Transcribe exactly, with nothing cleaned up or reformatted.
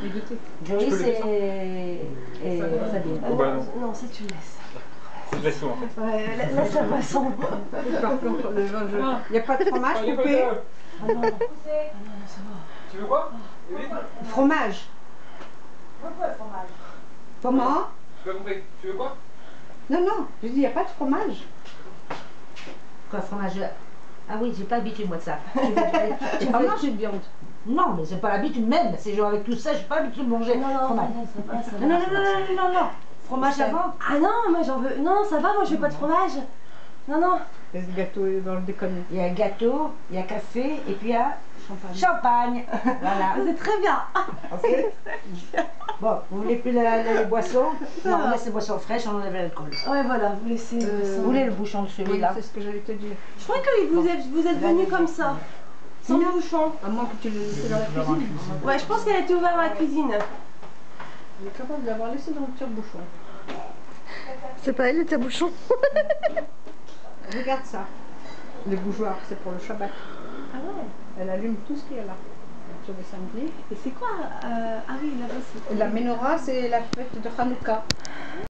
Joyce et, et Sabine. Oh, bah non. Non, ça tu le laisses. C'est de la soupe en fait. Ouais, la- laisse la boisson. Par contre, le vin, je... il n'y a pas de fromage coupé. Ah non, non, non, ça va. Tu veux quoi? Fromage. Comment? Tu as compris? Tu veux quoi? Non, non, je dis, il n'y a pas de fromage. Quoi, fromage? Ah oui, j'ai pas l'habitude moi de ça. Tu vas manger de viande. Non, mais c'est pas l'habitude même. C'est genre avec tout ça, j'ai pas l'habitude de manger Non, non, fromage. non, ça va, ça va. Non, non, non, non, non, non, non. Fromage avant? Ah non, moi j'en veux. Non, ça va, moi je veux pas de fromage. Non, non. Et ce gâteau est dans le déconne. Il y a gâteau, il y a café et puis il y a Champagne. champagne. Voilà. C'est très bien. Ok. Bon, vous voulez plus la, la- les boissons? Non, on laisse les boissons fraîches, on enlève l'alcool. Ouais, voilà, vous laissez. Euh, le sang. Vous voulez le bouchon de Oui, celui-là? c'est ce que j'allais te dire. Je crois que vous êtes, vous êtes venus comme ça. Sans Non. bouchon. À moins que tu le laisses dans la cuisine. Ouais, je pense qu'elle a été ouverte dans la cuisine. Elle est capable de l'avoir laissé dans le tire-bouchon. C'est pas elle, le tire-bouchon. Regarde ça. Les bougeoirs, c'est pour le Shabbat. Ah ouais. Elle allume tout ce qu'il y a là. Sur les samedis. Et c'est quoi euh, Ah oui, là-bas c'est. Et la menorah, c'est la fête de Hanouka.